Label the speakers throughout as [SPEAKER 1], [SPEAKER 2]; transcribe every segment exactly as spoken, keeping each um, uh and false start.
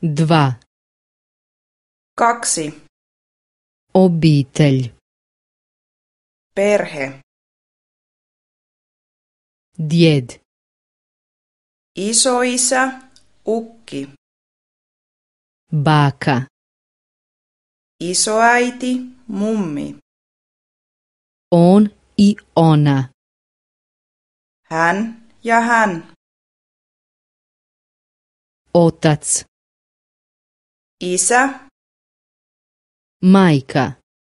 [SPEAKER 1] Dva.
[SPEAKER 2] Kaksi.
[SPEAKER 1] Obitelj.
[SPEAKER 2] Perhe.
[SPEAKER 1] Djed.
[SPEAKER 2] Isoisä, ukki.
[SPEAKER 1] Baka.
[SPEAKER 2] Isoäiti, mummi.
[SPEAKER 1] On i ona.
[SPEAKER 2] Hän ja hän.
[SPEAKER 1] Otac.
[SPEAKER 2] Isä,
[SPEAKER 1] Majka.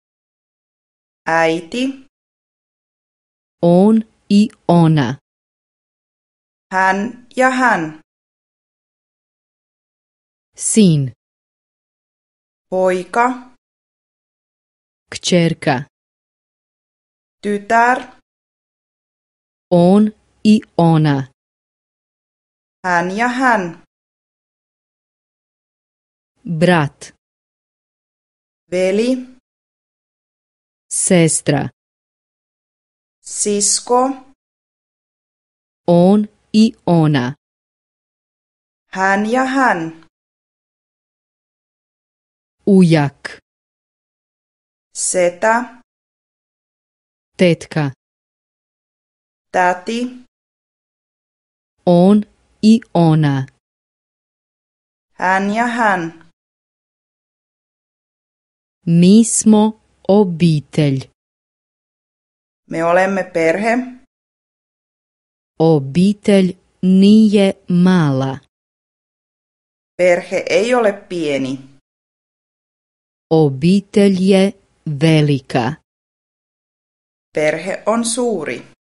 [SPEAKER 2] äiti.
[SPEAKER 1] On i ona.
[SPEAKER 2] Hän ja hän.
[SPEAKER 1] Sin.
[SPEAKER 2] Poika,
[SPEAKER 1] Kćerka.
[SPEAKER 2] tytär.
[SPEAKER 1] On i ona.
[SPEAKER 2] Hän ja hän.
[SPEAKER 1] Brat.
[SPEAKER 2] Veli,
[SPEAKER 1] Sestra.
[SPEAKER 2] sisko.
[SPEAKER 1] On i ona.
[SPEAKER 2] Hän ja hän.
[SPEAKER 1] Ujak.
[SPEAKER 2] Setä,
[SPEAKER 1] Tetka.
[SPEAKER 2] täti.
[SPEAKER 1] On i ona.
[SPEAKER 2] Hän ja hän.
[SPEAKER 1] Mi smo obitelj.
[SPEAKER 2] Me olemme perhe.
[SPEAKER 1] Obitelj nije mala.
[SPEAKER 2] Perhe ei ole pieni.
[SPEAKER 1] Obitelj je velika.
[SPEAKER 2] Perhe on suuri.